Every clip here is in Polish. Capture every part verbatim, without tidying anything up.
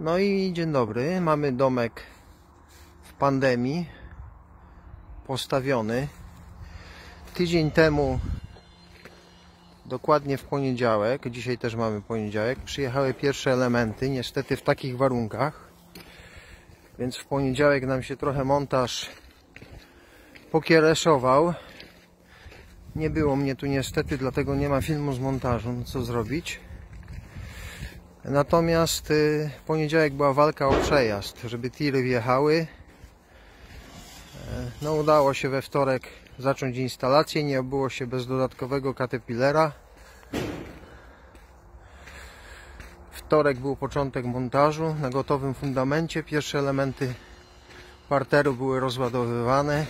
No i dzień dobry, mamy domek w pandemii postawiony. Tydzień temu, dokładnie w poniedziałek, dzisiaj też mamy poniedziałek, przyjechały pierwsze elementy, niestety w takich warunkach. Więc w poniedziałek nam się trochę montaż pokiereszował. Nie było mnie tu niestety, dlatego nie ma filmu z montażu, no co zrobić. Natomiast y, w poniedziałek była walka o przejazd, żeby tiry wjechały. No udało się we wtorek zacząć instalację, nie obyło się bez dodatkowego Caterpillara. Wtorek był początek montażu na gotowym fundamencie. Pierwsze elementy parteru były rozładowywane.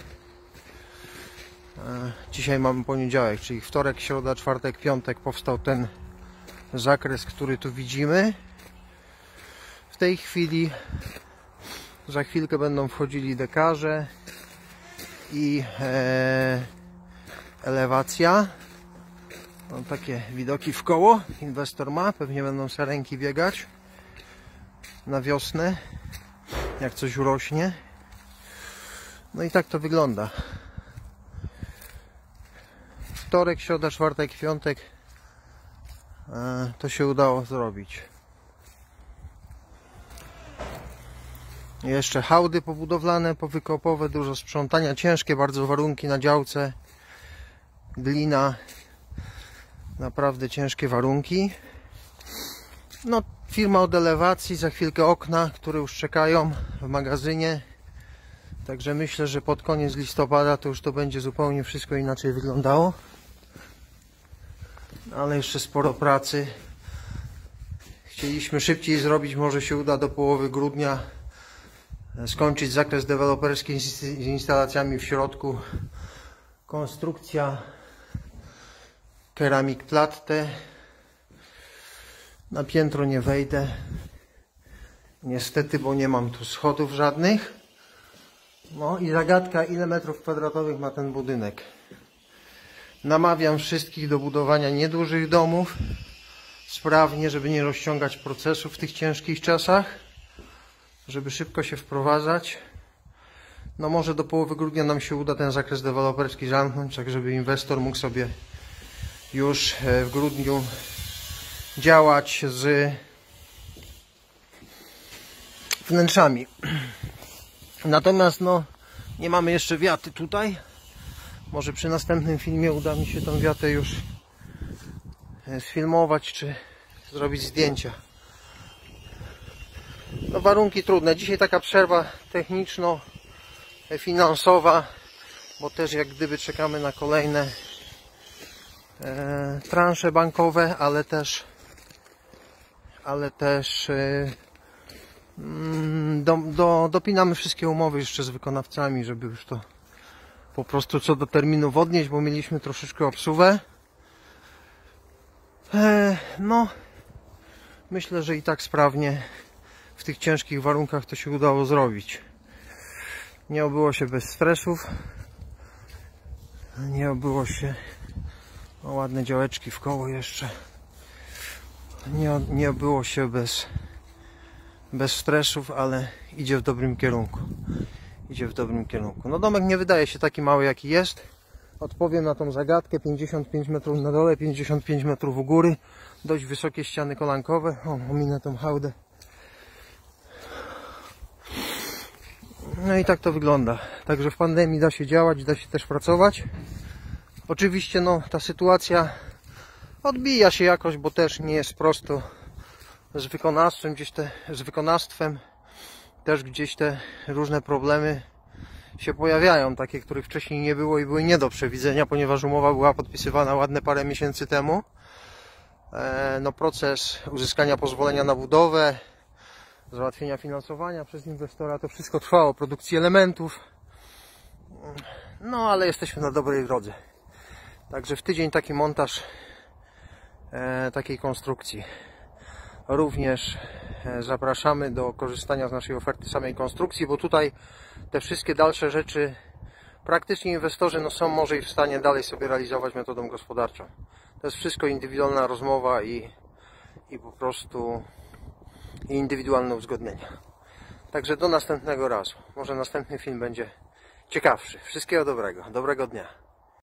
Dzisiaj mamy poniedziałek, czyli wtorek, środa, czwartek, piątek powstał ten zakres, który tu widzimy. W tej chwili za chwilkę będą wchodzili dekarze i e, elewacja. No, takie widoki w koło inwestor ma, pewnie będą sarenki biegać na wiosnę, jak coś urośnie. No i tak to wygląda. Wtorek, środa, czwartek, piątek e, to się udało zrobić. Jeszcze hałdy pobudowlane, powykopowe, dużo sprzątania, ciężkie bardzo warunki na działce, glina, naprawdę ciężkie warunki. No, firma od elewacji, za chwilkę okna, które już czekają w magazynie. Także myślę, że pod koniec listopada to już to będzie zupełnie wszystko inaczej wyglądało. Ale jeszcze sporo pracy. Chcieliśmy szybciej zrobić, może się uda do połowy grudnia skończyć zakres deweloperski z instalacjami w środku. Konstrukcja keramik platte. Na piętro nie wejdę niestety, bo nie mam tu schodów żadnych. No i zagadka, ile metrów kwadratowych ma ten budynek. Namawiam wszystkich do budowania niedużych domów sprawnie, żeby nie rozciągać procesu w tych ciężkich czasach, żeby szybko się wprowadzać. No może do połowy grudnia nam się uda ten zakres deweloperski zamknąć, tak żeby inwestor mógł sobie już w grudniu działać z wnętrzami. Natomiast no nie mamy jeszcze wiaty tutaj. Może przy następnym filmie uda mi się tą wiatę już sfilmować, czy zrobić zdjęcia. No warunki trudne. Dzisiaj taka przerwa techniczno-finansowa, bo też jak gdyby czekamy na kolejne e, transze bankowe, ale też ale też e, do, do, dopinamy wszystkie umowy jeszcze z wykonawcami, żeby już to po prostu co do terminów odnieść, bo mieliśmy troszeczkę obsuwę. E, no myślę, że i tak sprawnie w tych ciężkich warunkach to się udało zrobić. Nie obyło się bez stresów. Nie obyło się... O, ładne działeczki w koło jeszcze. Nie, nie obyło się bez, bez stresów, ale idzie w dobrym kierunku. Idzie w dobrym kierunku. No domek nie wydaje się taki mały, jaki jest. Odpowiem na tą zagadkę. pięćdziesiąt pięć metrów na dole, pięćdziesiąt pięć metrów u góry. Dość wysokie ściany kolankowe. O, ominę tą hałdę. No i tak to wygląda. Także w pandemii da się działać, da się też pracować. Oczywiście no ta sytuacja odbija się jakoś, bo też nie jest prosto z wykonawstwem, gdzieś te, z wykonawstwem też gdzieś te różne problemy się pojawiają, takie, których wcześniej nie było i były nie do przewidzenia, ponieważ umowa była podpisywana ładne parę miesięcy temu. E, no proces uzyskania pozwolenia na budowę, załatwienia finansowania przez inwestora, to wszystko trwało, produkcji elementów. No ale jesteśmy na dobrej drodze. Także w tydzień taki montaż e, takiej konstrukcji. Również e, zapraszamy do korzystania z naszej oferty samej konstrukcji, bo tutaj te wszystkie dalsze rzeczy praktycznie inwestorzy no, są może i w stanie dalej sobie realizować metodą gospodarczą. To jest wszystko indywidualna rozmowa i, i po prostu i indywidualne uzgodnienia. Także do następnego razu. Może następny film będzie ciekawszy. Wszystkiego dobrego. Dobrego dnia.